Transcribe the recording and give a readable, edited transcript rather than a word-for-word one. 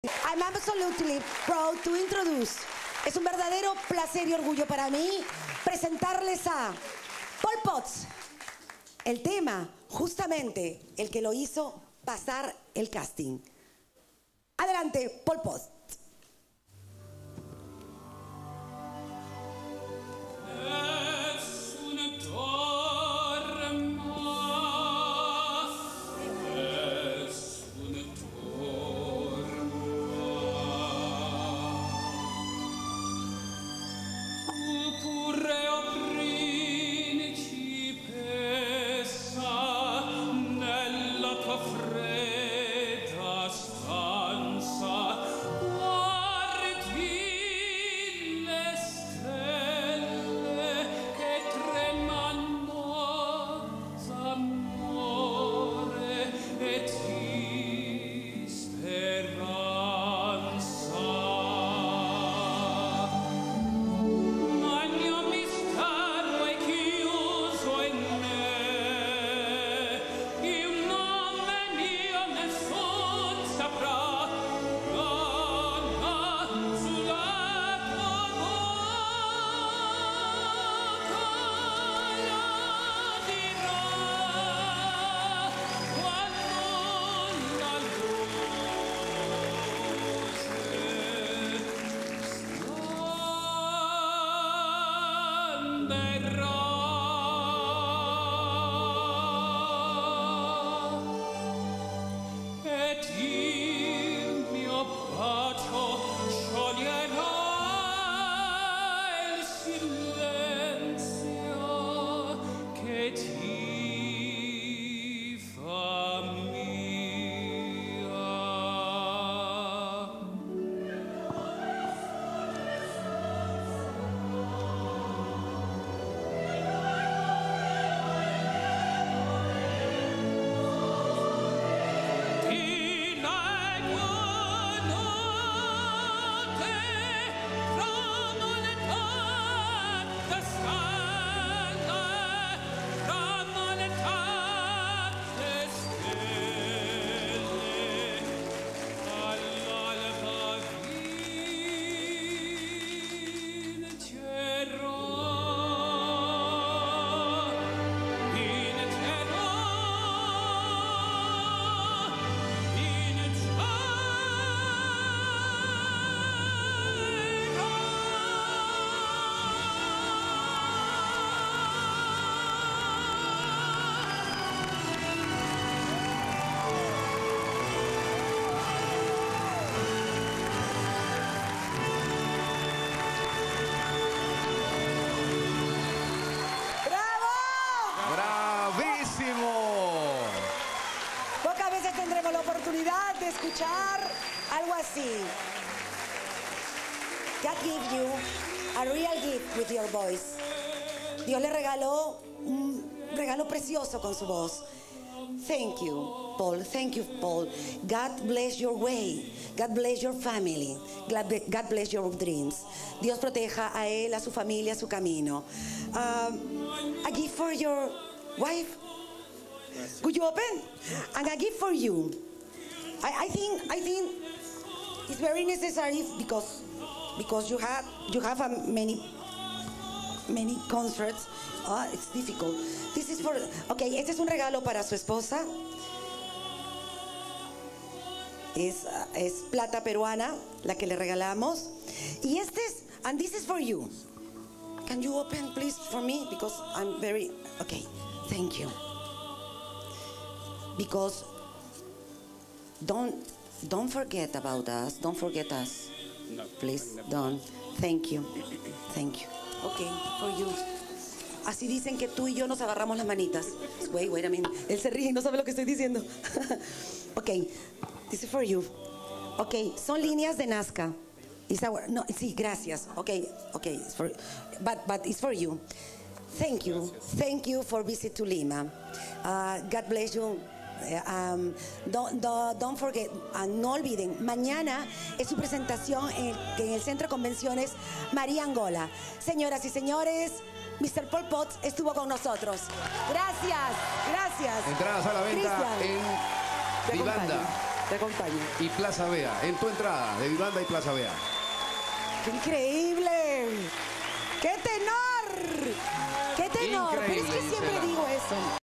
I'm absolutely proud to introduce. Es un verdadero placer y orgullo para mí presentarles a Pol Pot. El tema, justamente, el que lo hizo pasar el casting. Adelante, Pol Pot. Tendremos la oportunidad de escuchar algo así. God give you a real gift with your voice. Dios le regaló un regalo precioso con su voz. Thank you, Paul. Thank you, Paul. God bless your way. God bless your family. God bless your dreams. Dios proteja a él, a su familia, a su camino. A gift for your wife. Could you open? And a gift for you. I think it's very necessary because you have many concerts. It's difficult. This is for. Okay, este es un regalo para su esposa. Es plata peruana la que le regalamos. Y and this is for you. Can you open please for me because I'm very okay. Thank you. Because don't forget about us. Don't forget us. No, please don't. Thank you. Thank you. Okay, for you. Así dicen que tú y yo nos agarramos las manitas. Wait a minute. Él se ríe y no sabe lo que estoy diciendo. Okay, this is for you. Okay, son líneas de Nazca. No, sí, gracias. Okay, it's for, but it's for you. Thank you. Gracias. Thank you for visit to Lima. God bless you. Don't forget, no olviden, mañana es su presentación en el Centro de Convenciones María Angola. Señoras y señores, Mr. Pol Pot estuvo con nosotros. Gracias. Entradas a la venta Cristian, en Vivanda. Te acompaño. Y Plaza Vea, en tu entrada de Vivanda y Plaza Vea. ¡Qué increíble! ¡Qué tenor! ¡Qué tenor! Increíble, Pero es que siempre Gisela. digo eso.